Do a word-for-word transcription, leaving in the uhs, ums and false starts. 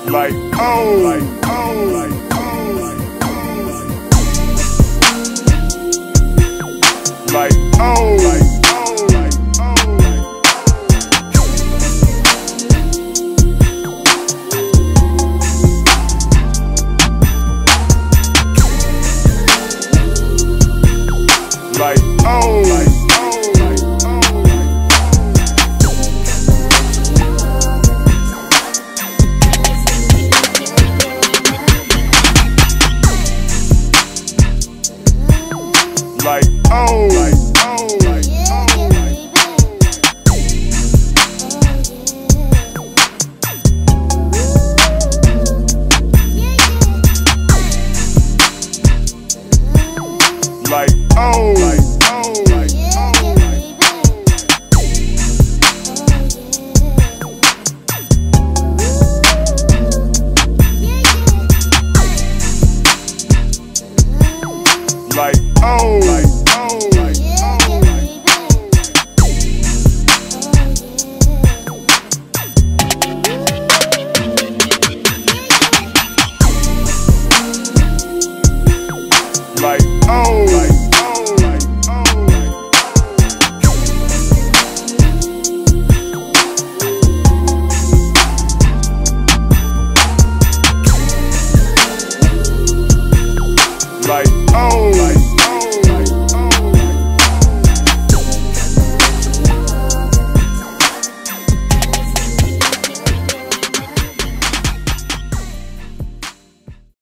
like oh, like oh, like oh, like oh, like oh, like like oh, like like oh, like oh, like like oh, like oh, like like oh, like oh, like like oh, like oh, like like oh, like